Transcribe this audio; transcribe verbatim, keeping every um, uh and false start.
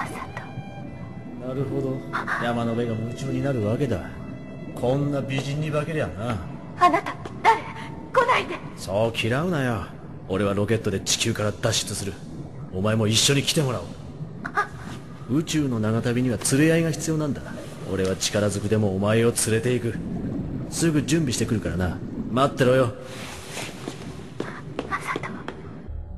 マサト。なるほど、山野辺が夢中になるわけだ。こんな美人に化けりゃな。 あなた誰？来ないで。 そう嫌うなよ。俺はロケットで地球から脱出する。お前も一緒に来てもらおう。宇宙の長旅には連れ合いが必要なんだ。俺は力ずくでもお前を連れて行く。すぐ準備してくるからな。待ってろよ。